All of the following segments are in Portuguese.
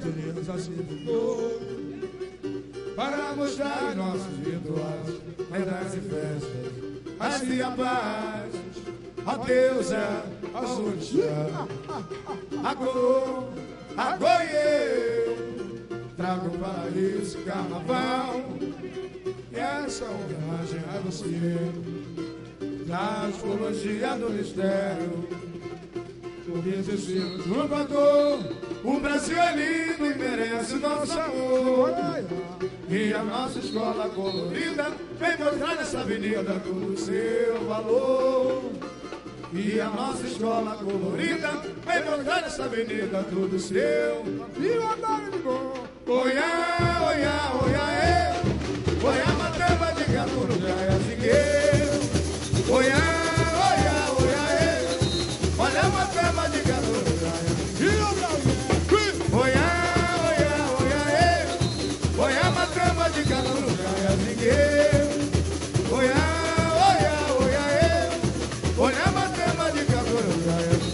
natureza se mudou para mostrar nossos rituais, lendas e festas, assim a paz, a deusa, aos orixás. Agora eu trago para esse carnaval, e essa homenagem a você, da astrologia do mistério. Por exercer o trovador, o Brasil é lindo e merece o nosso amor. E a nossa escola colorida vem mostrar nessa avenida todo o seu valor. E a nossa escola colorida vem mostrar nessa avenida todo o seu. E o andar de bom. Oiá, oiá, oiá, eu. Oiá, matamba de gato no gaia figueiro. Oiá, oiá, oiá, eu. Olha a matamba de gato no gaia. Oiá, oiá, oiá, eu. Oiá, matamba de gato no gaia figueiro. Oiá, oiá, oiá, eu. Olha a matamba de gato no gaia.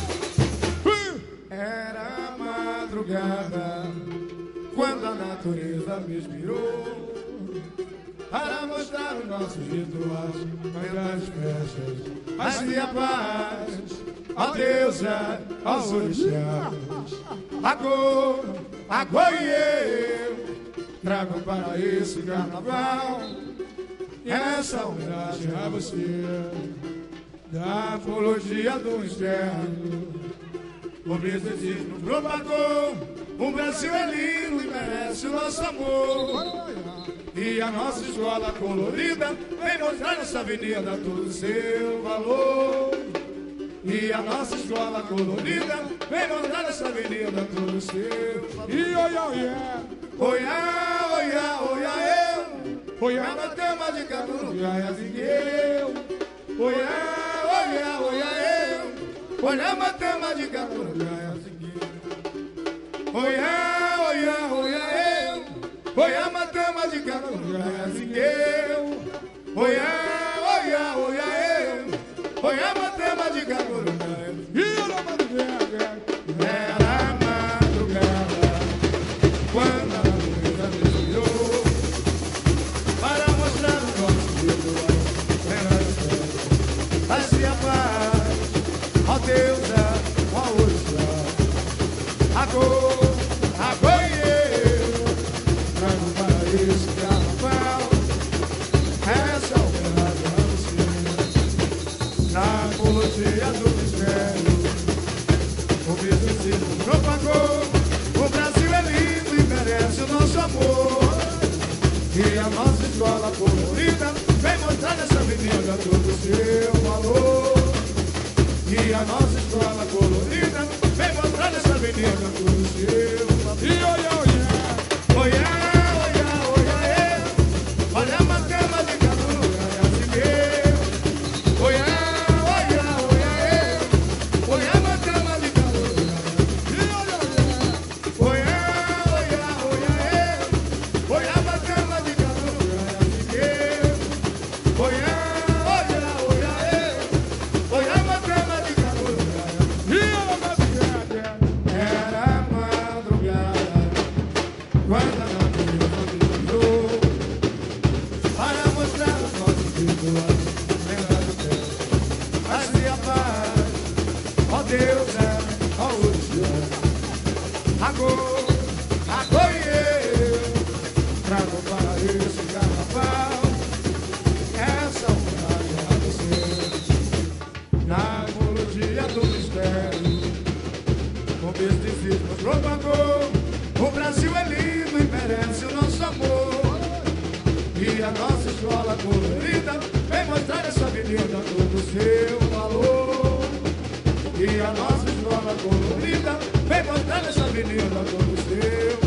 Era madrugada quando a natureza me inspirou para mostrar os nossos rituais, as festas, assim a paz, a deusa, aos orixás. Agora eu trago para esse carnaval essa homenagem a você, da apologia do externo. O misticismo propagou, o Brasil é lindo e merece o nosso amor. E a nossa escola colorida vem mostrar nessa avenida todo o seu valor. E a nossa escola colorida vem mostrar nessa avenida todo o seu valor. E oiá, oiá, oiá, oiá, oiá, eu. Oiá, na cama de gato no gaia figueiro. Oiá, oiá, oiá, eu. Olha a matama de gato no gaia figueiro. Oiá, oiá, oiá, eu. Oiá, matama de gato no gaia figueiro. Oiá, oiá, oiá, eu. Oiá, matama de gato no gaia figueiro. Era madrugada quando a natureza me inspirou para mostrar os nossos rituais, assim a paz, ó deusa, ó orixás. Agora eu trago para esse carnaval essa homenagem a você, na apologia do mistério. O misticismo propagou, o Brasil é lindo e merece o nosso amor. E a nossa escola colorida vem mostrar nessa avenida todo o seu valor. E a nossa escola colorida vem mostrar nessa avenida todo o seu valor. E oiá, oiá, oiá, oiá, oiá, eu. Olha a matama de gato no gaia figueiro. Oiá, oiá, oiá, eu. Olha a matama de gato no gaia figueiro. Oiá, oiá, oiá, eu. Olha a matama de gato no gaia figueiro. Oiá, oiá, oiá, eu. Olha a matama de gato no gaia. Era madrugada quando a natureza me inspirou para mostrar os nossos rituais, lembrando que assim a paz, ó deusa, ó orixás. Agora eu trago para esse carnaval essa homenagem a você, na apologia do mistério. O misticismo propagou, o Brasil é lindo e merece o nosso amor. E a nossa escola colorida vem mostrar essa avenida todo o seu valor. E a nossa escola colorida vem mostrar essa avenida todo o seu